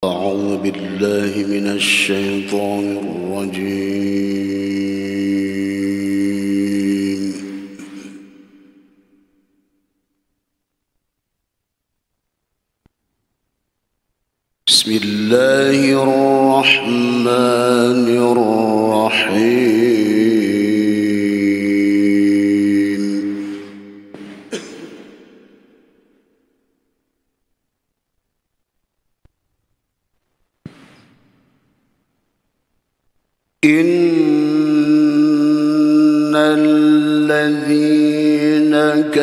أعوذ بالله من الشيطان الرجيم. بسم الله الرحمن الرحيم. إن الذين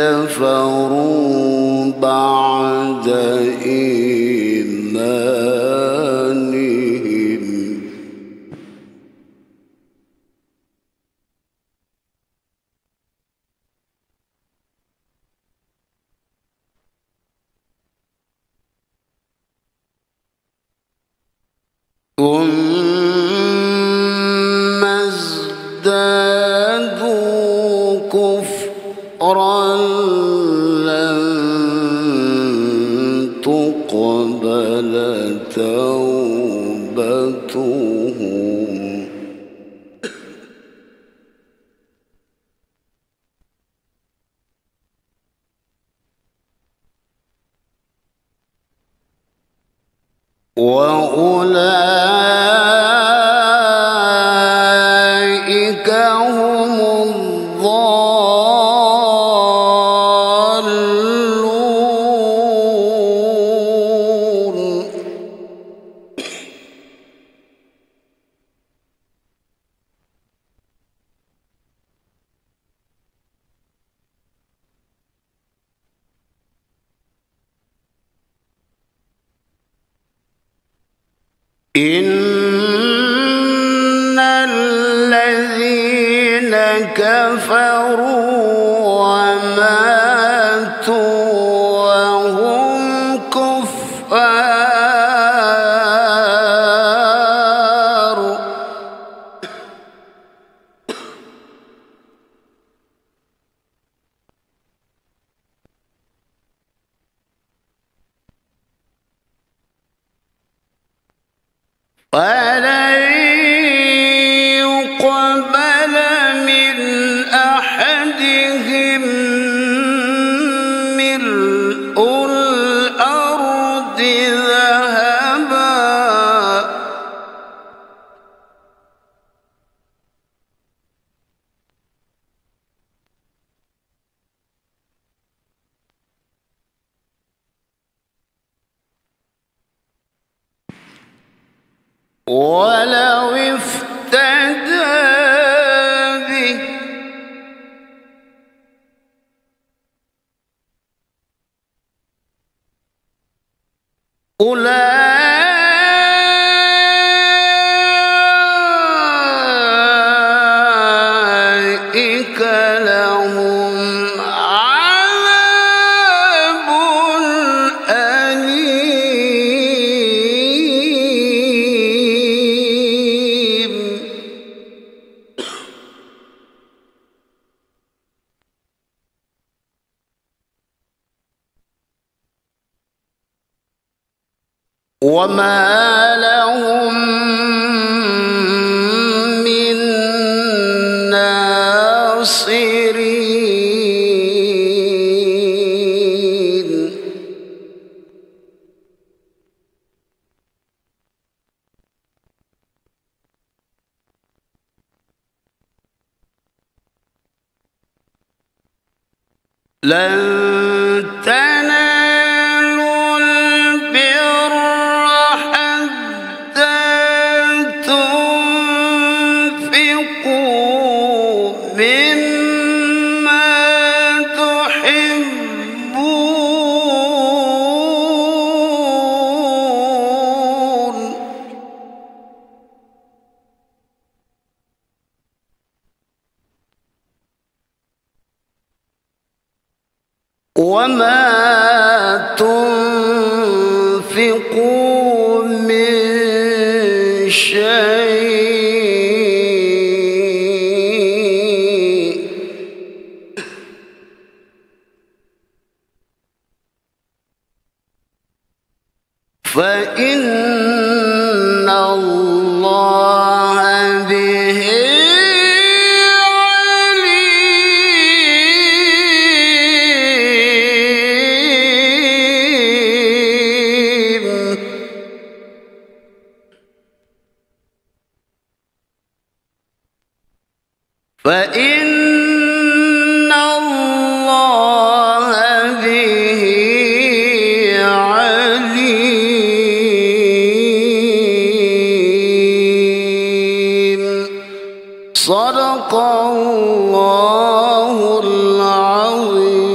كفروا بعد إيمانهم ثم ازدادوا كفرا لن تقبل توبتهم وأولئك هم الضالون. إن الذين كفروا وماتوا وهم كفار فلن يقبل من أحدهم ملء الأرض ذهبا ولو افتدى به أولئك لهم عذاب أليم. وما لهم من ناصرين. لن تنالوا البر حتى تنفقوا مما تحبون وما تنفقوا من شيء فإن الله به عليم. فإن الله به عليم. صدق الله العظيم.